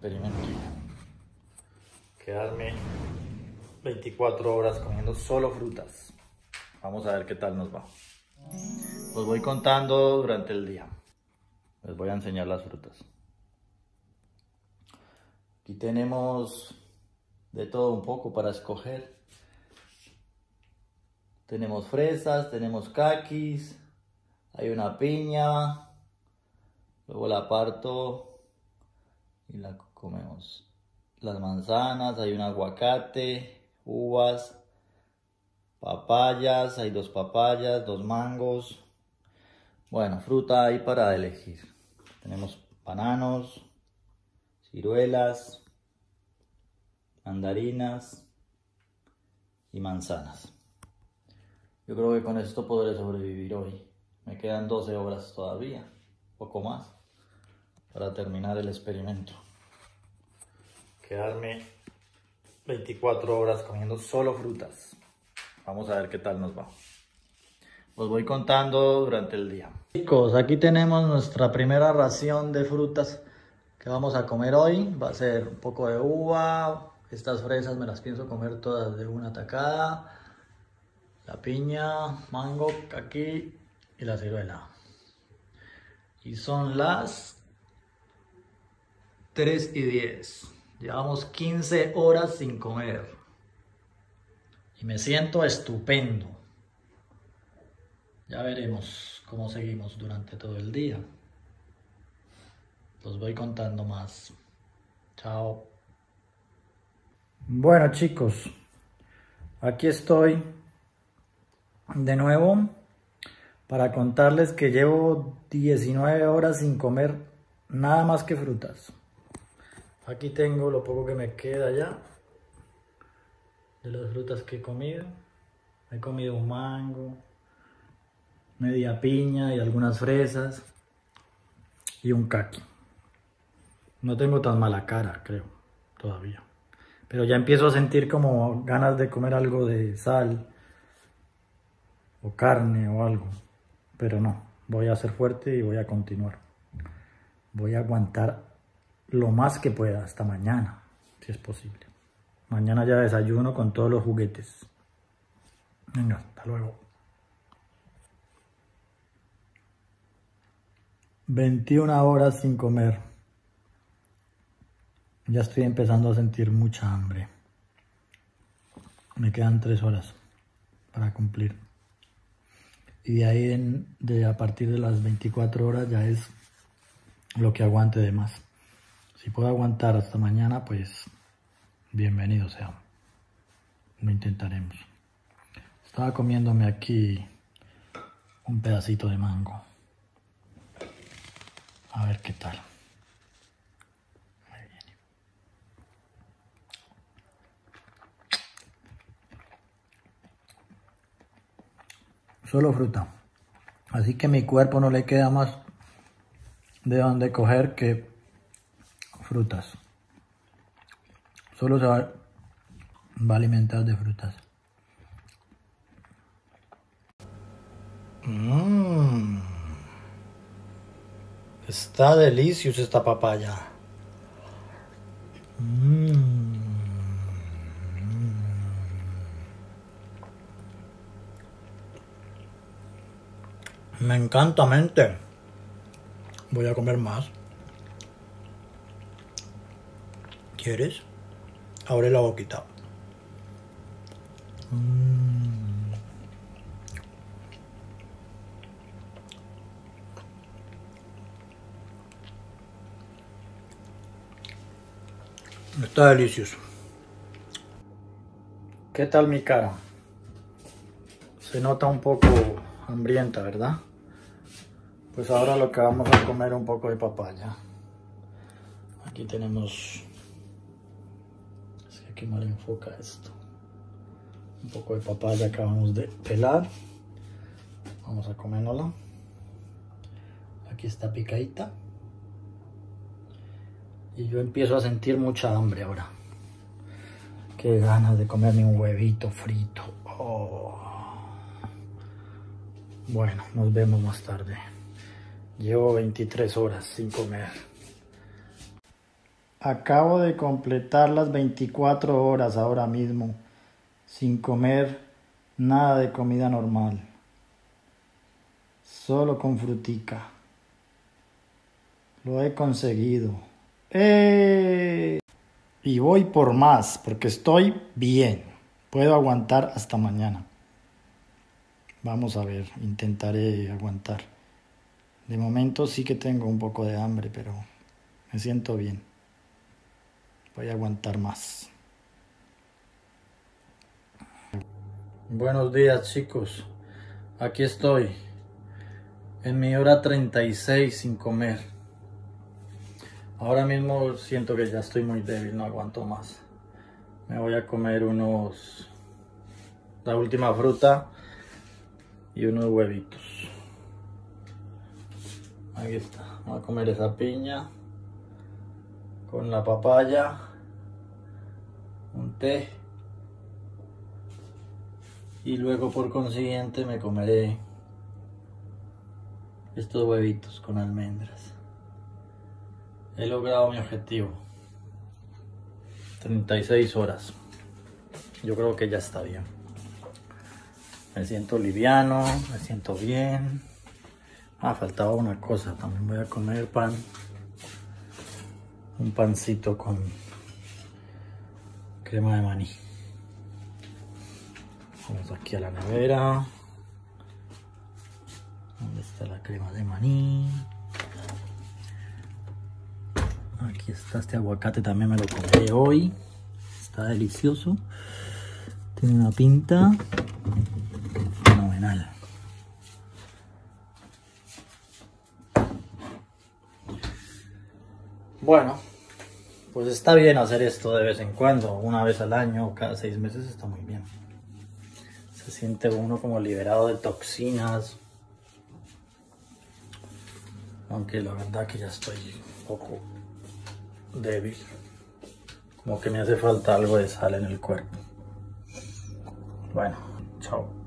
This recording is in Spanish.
experimento. Quedarme 24 horas comiendo solo frutas. Vamos a ver qué tal nos va. Os voy contando durante el día. Les voy a enseñar las frutas. Aquí tenemos de todo un poco para escoger. Tenemos fresas, tenemos caquis, hay una piña, luego la parto y la comemos. Las manzanas, hay un aguacate, uvas, papayas, hay 2 papayas, 2 mangos. Bueno, fruta hay para elegir. Tenemos bananos, ciruelas, mandarinas y manzanas. Yo creo que con esto podré sobrevivir hoy. Me quedan 12 horas todavía, poco más, para terminar el experimento. Quedarme 24 horas comiendo solo frutas. Vamos a ver qué tal nos va. Os voy contando durante el día. Chicos, aquí tenemos nuestra primera ración de frutas que vamos a comer hoy. Va a ser un poco de uva. Estas fresas me las pienso comer todas de una tacada. La piña, mango, caqui y la ciruela. Y son las 3:10. Llevamos 15 horas sin comer. Y me siento estupendo. Ya veremos cómo seguimos durante todo el día. Los voy contando más. Chao. Bueno, chicos, aquí estoy de nuevo para contarles que llevo 19 horas sin comer nada más que frutas. Aquí tengo lo poco que me queda ya de las frutas que he comido. He comido un mango, media piña y algunas fresas y un caqui. No tengo tan mala cara, creo, todavía. Pero ya empiezo a sentir como ganas de comer algo de sal o carne o algo. Pero no, voy a ser fuerte y voy a continuar. Voy a aguantar lo más que pueda hasta mañana, si es posible. Mañana ya desayuno con todos los juguetes. Venga, hasta luego. 21 horas sin comer. Ya estoy empezando a sentir mucha hambre. Me quedan 3 horas para cumplir. Y de ahí, a partir de las 24 horas, ya es lo que aguante de más. Si puedo aguantar hasta mañana, pues bienvenido sea. Lo intentaremos. Estaba comiéndome aquí un pedacito de mango. A ver qué tal. Ahí viene. Solo fruta. Así que mi cuerpo no le queda más de donde coger que frutas. Solo se va a alimentar de frutas. Está deliciosa esta papaya. Me encanta, mente. Voy a comer más. ¿Quieres? Abre la boquita. Está delicioso. ¿Qué tal mi cara? Se nota un poco hambrienta, ¿verdad? Pues ahora lo que vamos a comer es un poco de papaya. Aquí tenemos... Es que aquí mal enfoca esto. Un poco de papaya que acabamos de pelar. Vamos a comérnosla. Aquí está picadita. Y yo empiezo a sentir mucha hambre ahora. Qué ganas de comerme un huevito frito. Oh. Bueno, nos vemos más tarde. Llevo 23 horas sin comer. Acabo de completar las 24 horas ahora mismo sin comer nada de comida normal. Solo con frutica. Lo he conseguido. ¡Eh! Y voy por más porque estoy bien. Puedo aguantar hasta mañana. Vamos a ver, intentaré aguantar. De momento sí que tengo un poco de hambre, pero me siento bien. Voy a aguantar más. Buenos días, chicos. Aquí estoy. En mi hora 36 sin comer. Ahora mismo siento que ya estoy muy débil, no aguanto más. Me voy a comer la última fruta y unos huevitos. Aquí está. Voy a comer esa piña con la papaya, un té y luego por consiguiente me comeré estos huevitos con almendras. He logrado mi objetivo. 36 horas. Yo creo que ya está bien. Me siento liviano, me siento bien. Faltaba una cosa. También voy a comer pan. Un pancito con crema de maní. Vamos aquí a la nevera. ¿Dónde está la crema de maní? Aquí está, este aguacate también me lo comeré hoy. Está delicioso. Tiene una pinta fenomenal. Bueno, pues está bien hacer esto de vez en cuando. Una vez al año o cada 6 meses está muy bien. Se siente uno como liberado de toxinas. Aunque la verdad que ya estoy un poco débil, como que me hace falta algo de sal en el cuerpo. Bueno, chao.